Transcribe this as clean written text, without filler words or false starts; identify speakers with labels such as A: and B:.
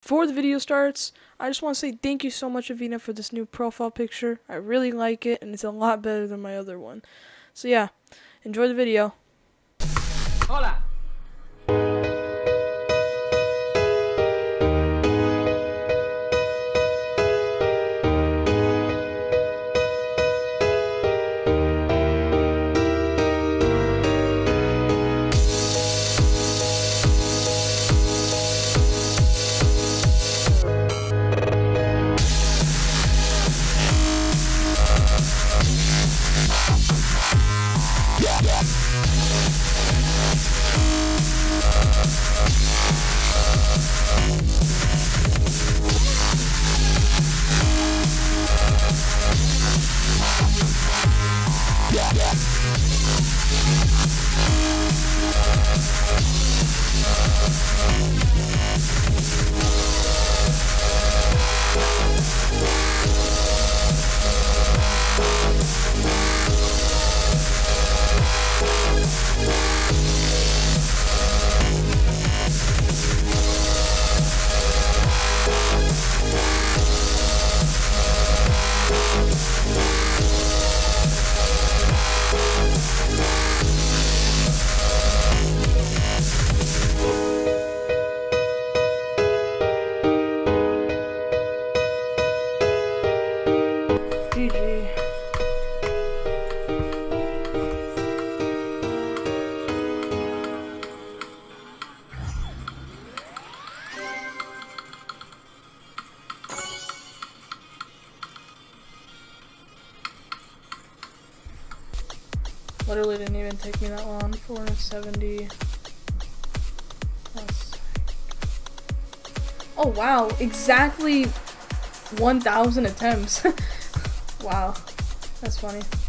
A: before the video starts, I just want to say thank you so much, Avenaa, for this new profile picture. I really like it, and it's a lot better than my other one. So yeah, enjoy the video.
B: Hola.
A: GG. Literally didn't even take me that long. 470 plus. Oh wow, exactly 1,000 attempts. Wow, that's funny.